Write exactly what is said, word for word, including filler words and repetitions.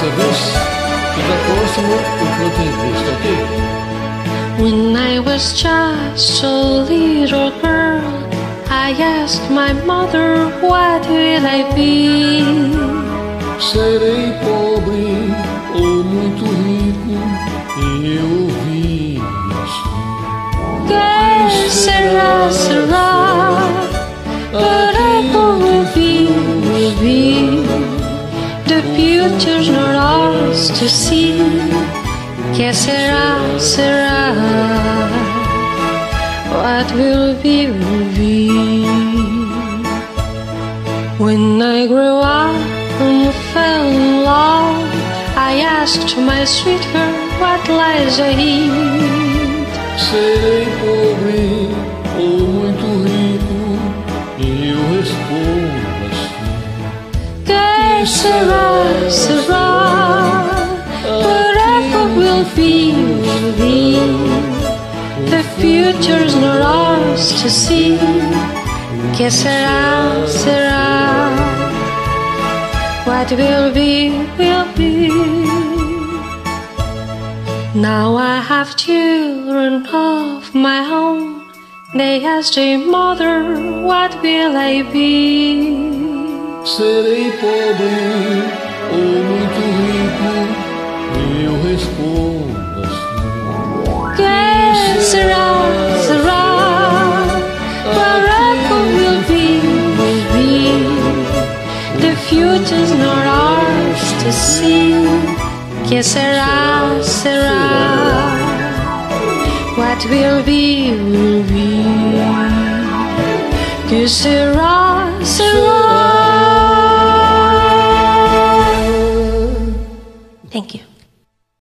dessa vez e da próxima eu canto em inglês, tá ok? When I was just a little girl, I asked my mother, what will I be? Serei pobre ou muito rico, e eu ouvi assim. Que será, será, whatever will be, will be. The future's not ours to see. Que será, será, what will be, will be. When I grew up and fell in love, I asked my sweetheart, what lies ahead? Serei pobre ou muito rico, e eu respondo assim. Que será, será, whatever will be, will be. The future's not ours to see. Que será, será, what will be, will be. Now I have children of my own. They ask their mother, what will I be? Serei pobre ou muito rico, e eu respondo assim. Que será, será, whatever will be, will be. The future's not ours to see. Que será, será, what will be, will be. Que será, será. Thank you.